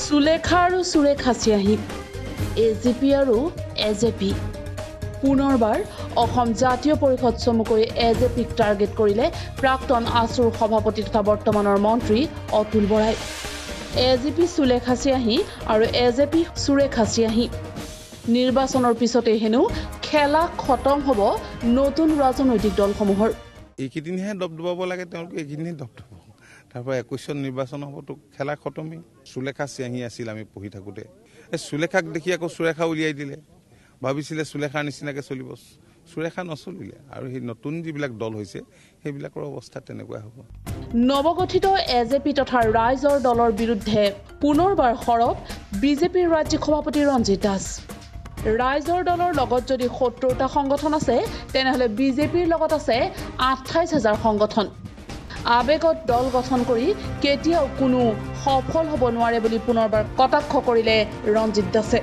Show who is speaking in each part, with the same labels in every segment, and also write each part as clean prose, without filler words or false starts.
Speaker 1: সুলেখা আৰু সুৰেশ হাছিয়াহী এজিপি আৰু এজেপি পুনৰবাৰ অসম জাতীয় পৰিষদ চমুকৈ এজেপিক টাৰ্গেট কৰিলে প্ৰাক্তন আসুৰ সভাপতি তথা বৰ্তমানৰ মন্ত্ৰী অতুল বৰাই এজিপি সুলেখা হাছিয়াহী আৰু এজেপি সুৰেশ হাছিয়াহী নিৰ্বাচনৰ পিছতে হেনো খেলা খতম হ'ব নতুন ৰাজনৈতিক দলসমূহৰ
Speaker 2: এইকেইদিনহে দবদবাব লাগে তেওঁলোকে এইকেইদিনহে দবদবাব তাৰপৰা 21 নিৰ্বাচন হ'বতো খেলা খতমেই সুলেখা হাছিয়াহী আছিল আমি পঢ়ি থাকোঁতে এই সুলেখাক দেখি আকৌ সুৰেখা উলিয়াই দিলে ভাবিছিলে সুলেখাৰ নিচিনাকৈ চলিব সুৰেখা নচলিলে আৰু সেই নতুন যিবিলাক দল হৈছে সেইবিলাকৰ অৱস্থা তেনেকুৱা হ'ব
Speaker 1: নৱগঠিত এজেপি তথা ৰাইজৰ দলৰ বিৰুদ্ধে পুনৰবাৰ সৰব বিজেপিৰ ৰাজ্যিক সভাপতি ৰঞ্জিত দাস ৰাইজৰ দলৰ লগত যদি ৭০টা সংগঠন আছে তেনেহলে বিজেপিৰ লগত আছে ২৮,০০০ সংগঠন আবেগত দল গঠন কৰি কেতিয়াও কোনো সফল হ'ব নোৱাৰে বুলি পুনৰবাৰ কটাক্ষ কৰিলে ৰঞ্জিত দাসে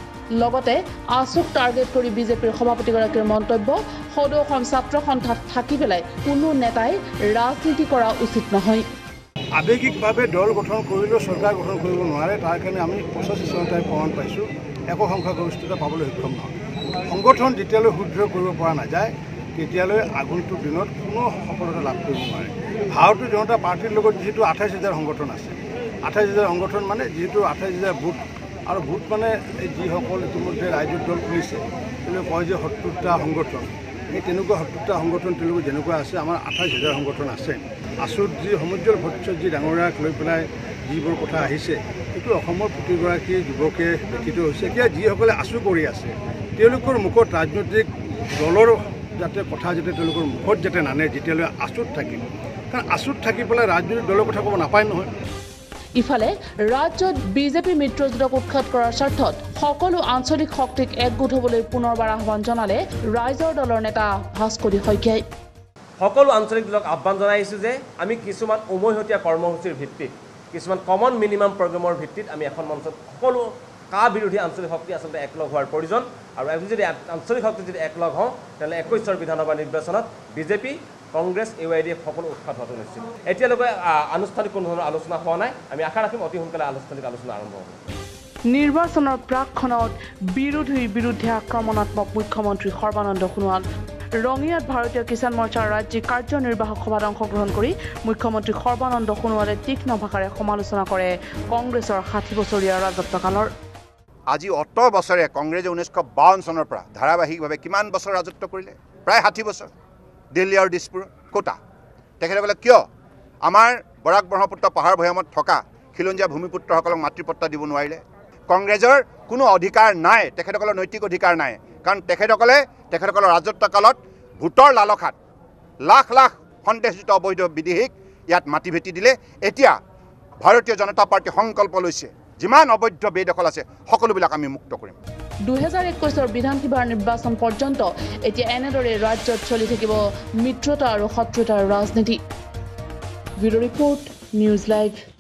Speaker 1: লগতে আসুক টাৰ্গেট কৰি বিজেপিৰ সভাপতিগৰাকীৰ মন্তব্য সদৌ অসম ছাত্ৰ সন্থাত থাকি পেলাই কোনো নেতাই ৰাজনীতি কৰা উচিত নহয়
Speaker 3: আবেগিকভাৱে দল গঠন কৰিলেও চৰকাৰ গঠন কৰিব নোৱাৰে তাৰ কাৰণে আমি 85 চনতে প্ৰমাণ পাইছোঁ একো সংখ্যাগৰিষ্ঠতা পাবলৈ সক্ষম নহয় সংগঠন যেতিয়ালৈ শুদ্ধ কৰিব পৰা নাযায় তেতিয়ালৈ আগন্তুক দিনত কোনো সফলতা লাভ কৰিব নোৱাৰে ভাৰতীয় জনতা পাৰ্টিৰ লগত যিহেতু ২৮,০০০ সংগঠন আছে ২৮,০০০ সংগঠন মানে যিহেতু ২৮,০০০ বুথ আৰু ভোট মানে যিসকল ইতিমধ্যে ৰাইজৰ দল খুলিছে তেওঁলোকে কয় যে ৭০টা সংগঠন এই তেনেকুৱা ৭০টা সংগঠন তেওঁলোকৰ যেনেকুৱা আছে আমাৰ ২৮,০০০ সংগঠন আছে আসুত যি সমুজ্জ্বল ভট্টাচাৰ্যজী ডাঙৰীয়াক লৈ পেলাই যিবোৰ কথা আহিছে এইটো অসমৰ প্ৰতিগৰাকী যুৱকে লিখিত হৈছে এতিয়া যিসকলে আসু কৰি আছে তেওঁলোকৰ মুখত ৰাজনৈতিক দলৰ যাতে কথা যাতে তেওঁলোকৰ মুখত যাতে নানে যেতিয়ালৈ আসুত থাকিব কাৰণ আসুত থাকি পেলাই ৰাজনৈতিক দলৰ কথা ক'ব নাপায় নহয়
Speaker 1: ইফালে ৰাজ্যত বিজেপি মিত্ৰজোঁটক উৎখাত কৰাৰ স্বাৰ্থত সকলো আঞ্চলিক শক্তিক একগোট হ'বলৈ পুনৰবাৰ আহ্বান জনালে ৰাইজৰ দলৰ নেতা ভাস্কৰী শইকীয়াই
Speaker 4: সকলো আঞ্চলিক দলক আহ্বান জনাইছোঁ যে আমি কিছুমান উমৈহতীয়া কৰ্মসূচিৰ ভিত্তিত কিছুমান কমন মিনিমাম প্ৰগ্ৰেমৰ ভিত্তিত আমি এখন মঞ্চত সকলো কা বিৰোধী আঞ্চলিক শক্তি আচলতে একলগ হোৱাৰ প্ৰয়োজন আৰু আমি যদি আঞ্চলিক শক্তি যদি একলগ হওঁ তেন্তে 21 বিধানসভা নিৰ্বাচনত বিজেপি কংগ্ৰেছ ইউআইডিএফ সকলো উৎখাত হোৱাটো নিশ্চিত এতিয়ালৈকে আনুষ্ঠানিক কোনো ধৰণৰ আলোচনা হোৱা নাই আমি আশা ৰাখিম অতি সোনকালে আনুষ্ঠানিক আলোচনা আৰম্ভ হ'ব
Speaker 1: নিৰ্বাচনৰ প্ৰাকখনত বিৰোধীৰ বিৰুদ্ধে আক্ৰমণাত্মক মুখ্যমন্ত্ৰী সৰ্বানন্দ সোণোৱাল ৰঙিয়াত ভাৰতীয় কিষাণ মৰ্চাৰ ৰাজ্যিক কাৰ্যনিৰ্বাহক সভাত অংশগ্ৰহণ কৰি মুখ্যমন্ত্ৰী সৰ্বানন্দ সোণোৱালে তীক্ষ্ণ ভাষাৰে সমালোচনা কৰে কংগ্ৰেছৰ 60 বছৰীয়া ৰাজত্বকালৰ
Speaker 5: আজি 18 বছৰে কংগ্ৰেছে 1952 চনৰ পৰা ধাৰাবাহিকভাৱে কিমান বছৰ ৰাজত্ব কৰিলে প্ৰায় 60 বছৰ দিল্লী আৰু দিছপুৰ কোটা তেখেতসকলে কিয় আমাৰ বৰাক ব্ৰহ্মপুত্ৰ পাহাৰ ভৈয়ামত থকা খিলঞ্জীয়া ভূমিপুত্ৰসকলক মাতৃপট্টা দিব নোৱাৰিলে কংগ্ৰেছৰ কোনো অধিকাৰ নাই তেখেতসকলৰ নৈতিক অধিকাৰ নাই কাৰণ তেখেতসকলৰ ৰাজত্বকালত ভোটৰ লালসাত লাখ লাখ সন্দেহযুক্ত অবৈধ বিদেশীক ইয়াত মাটি ভেটি দিলে এতিয়া ভাৰতীয় জনতা পাৰ্টি সংকল্প লৈছে যিমান অবৈধ বেদখল আছে সকলোবিলাক আমি মুক্ত কৰিম
Speaker 1: 2021 বিধানসভাৰ নিৰ্বাচন পৰ্যন্ত এতিয়া এনেদৰে ৰাজ্যত চলি থাকিব মিত্ৰতা আৰু শত্ৰুতাৰ ৰাজনীতি ব্যুৰ ৰিপৰ্ট নিউজ লাইভ